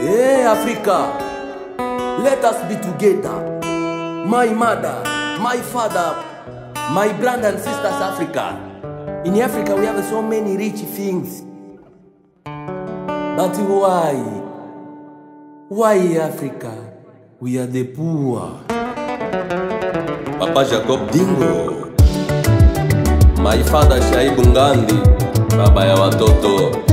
Hey Africa, let us be together. My mother, my father, my brothers and sisters Africa. In Africa we have so many rich things. But why? Why Africa? We are the poor. Papa Jacob Dingo, my father Shaibu Ngandi, baba ya watoto.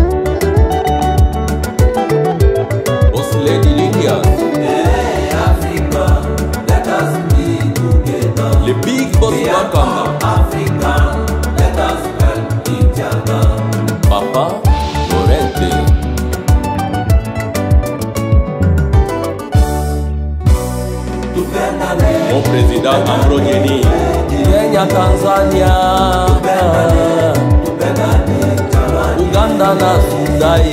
Boss Lady Lilian. Hey Africa, let us be together. Le big boss Wakanda. Africa, let us help each other. Papa Lorente. Mon président Ambrogeni. Kenya, Tanzania, Uganda na Sudan,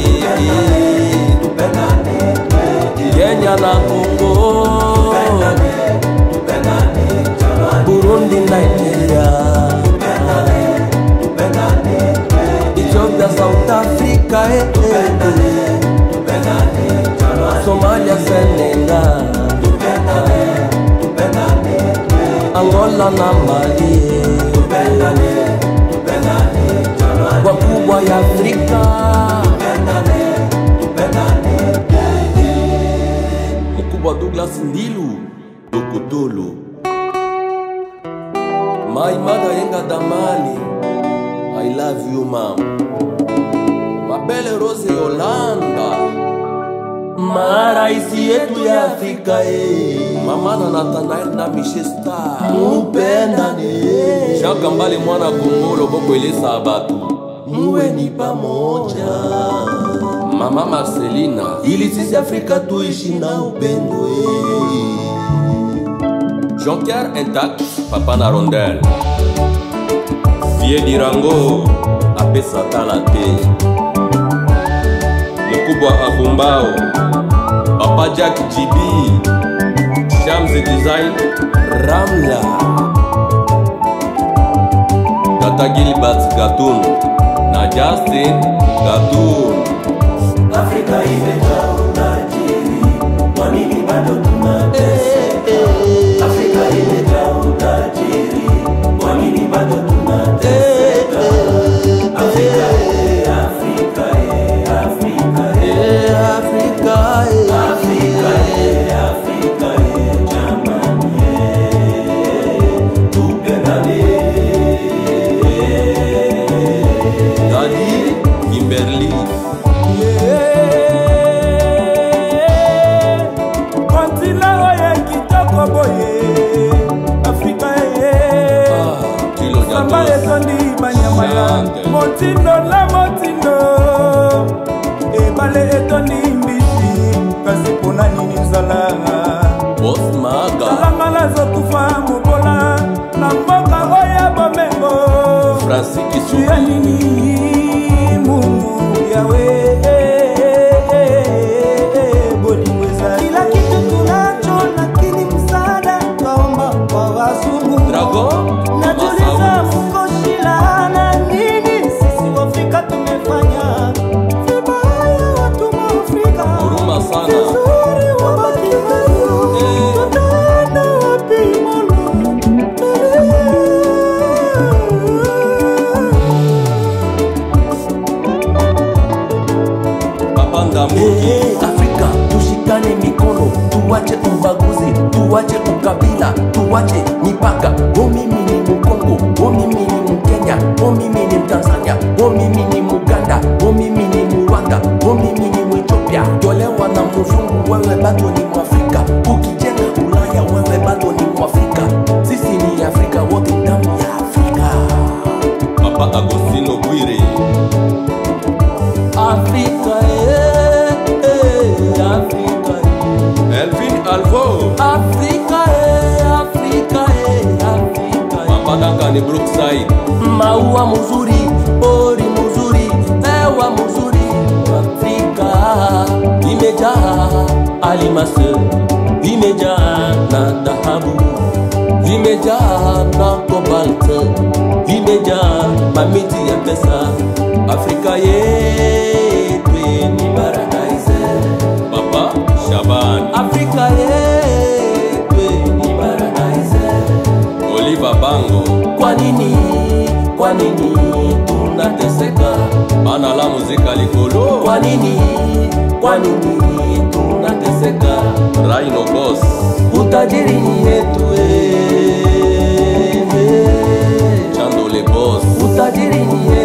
Kenya na Congo, Burundi, Nigeria, Ethiopia, South Africa, Somalia, Senegal, Angola na Mali, wakubwa ya Afrika, mkubwa Douglas Ndilu, Dokotolo, my mother Yenga Damali, I love you mom, Mabele Rose Yolanda, maraisi yetu ya Afrika Mama na Nathanael na Michesta mupendane. Shaka mbali mwana Kongolo boko elesa abatu muwe ni pamoja. Mama Marcelina, ili sisi Afrika tuishi na upendo Jean-Pierre Intact, Papa na Rondel Vie Dirango, apesa talate Mkubwa Abumbao, Papa Jack GB, Shams Design, Ramla, Tata Gilbert Gatoun, na Justin Gatoun. Afrika imejaa utajiri, kwa nini bado tunateseka? Afrika imejaa utajiri, kwa nini bado tunateseka? Afrika, Afrika, Afrika, Afrika, Afrika, Afrika, jamani, tupendane. Daddy Kimberly, kontina oye kitoko boye Afrika samba etondi banyamala motindo na motindo ebale etondi mbisi kasi pona nini nzala Boss Maga, talanga nazokufa mobola na mboka oya bomengo Francis ya Kisubi, nini Mungu yawe kila kitu tunacho lakini msaada kaomba kwa wazungu. Dragon, Najuliza mkoshila na nini sisi Waafrika tumefanya vibaya, watu wa Afrika Huruma sana. vizuri wabaki huru, tutaenda wapi Mola? Papa Ndamuki, Afrika tushikane mikono, tuwache ubaguzi, tuwache ukabila, tuwache mipaka. Mimi ni Mkongo, mimi ni Mkenya, mimi ni Mtanzania, mimi ni Muganda, mimi ni Rwanda, mimi ni Mwethiopia. Tolewa na mzungu, wewe bado ni Mwafrika. Ukijenga Ulaya, wewe bado ni Mwafrika. Sisi ni Afrika wote, damu ya Afrika. Papa Agostino Bwire, Afrika, Afrika, Elvin Alvo, Afrika, Afrika, Afrika. Papa Duncan Brookside, Maua mzuri, pori mzuri, hewa mzuri. Afrika imejaa almasi, imejaa na dhahabu, imejaa na cobalt, imejaa mamiti ya pesa. Afrika yetu ni paradise. Kwa nini tunateseka? Bana la muzika likolo. Kwa nini tunateseka? Rhino Boss. Utajiri ni yetu Chandole Boss. utajiri ni yetu.